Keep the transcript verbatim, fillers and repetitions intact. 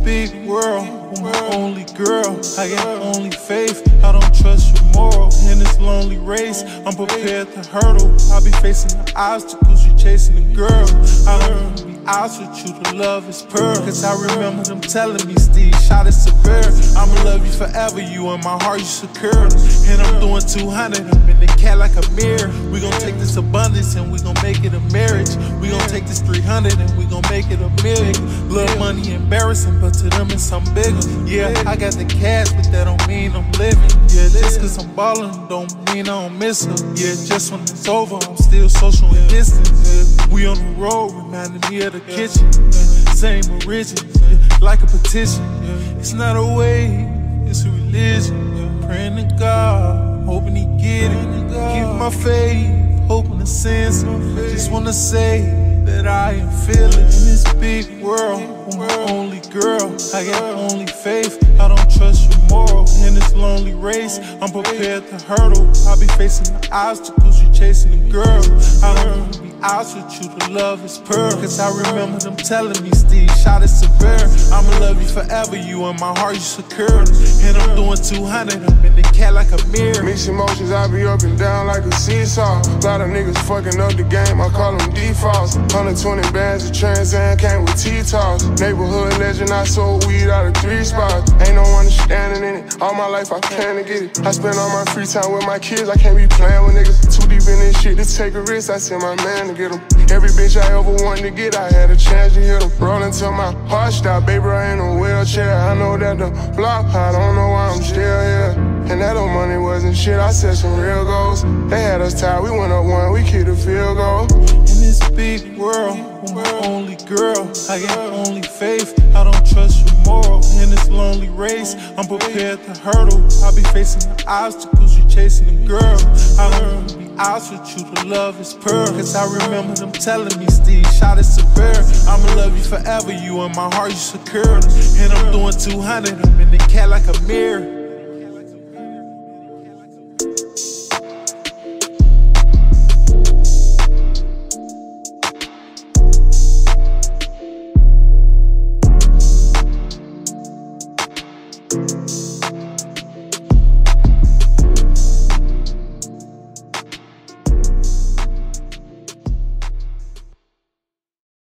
big world, with my only girl, I got only faith. I don't trust your moral. In this lonely race, I'm prepared to hurdle. I'll be facing the obstacles, you chasing the girl. I don't wanna be out with you, the love is pure. Cause I remember them telling me, Steve, shot is severe. I'ma love you forever, you in my heart, you secure. And I'm doing two hundred, I'm in the cat like a mirror. We gon' take this abundance and we gon' make it a marriage. We gon' take this three hundred and we gon' make it a million. Little money embarrassing, but to them it's something bigger. Yeah, I got the cash, but that don't mean I'm living. Yeah, just cause I'm ballin' don't mean I don't miss her. Yeah, just when it's over, I'm still social and distant. Yeah, we on the road, reminding me of the kitchen. Yeah, same origin, yeah, like a petition. Yeah, it's not a way, it's a religion. Yeah, praying to God, hoping he get it. Keep my faith, hoping to sense. Just wanna say that I am feeling in this big world, with my only girl, I got only faith. I don't trust your moral. In this lonely race, I'm prepared to hurdle. I'll be facing the obstacles, you chasing the girl. I don't wanna be out with you, the love is pure. Cause I remember them telling me, Steve, shot is severe. I'ma love you forever, you in my heart, you secure. And I'm doing two hundred, I'm in the cat like a mirror. Mixed emotions, I be up and down like a seesaw. Lot of niggas fucking up the game, I call them defaults. one hundred twenty bands of Trans Am came with T-Tops. Neighborhood legend, I sold weed out of three spots. Ain't no one standing in it, all my life I plan to get it. I spend all my free time with my kids, I can't be playing with niggas. Too deep in this shit to take a risk, I send my man to get him. Every bitch I ever wanted to get, I had a chance to hit him. Rollin' till my heart stopped, baby, I ain't in a wheelchair. I know that the block, I don't know why I'm still here. And that old money wasn't shit, I set some real goals. They had us tied, we went up one, we kicked a field goal. In this big world, with my only girl, I got only faith. I don't trust your moral. In this lonely race, I'm prepared to hurdle. I'll be facing the obstacles, you chasing the girl. I don't wanna be out with you, the love is pure. Cause I remember them telling me, Steve, shot is severe. I'ma love you forever, you in my heart, you secure. And I'm doing two hundred, I'm in the cat like a mirror.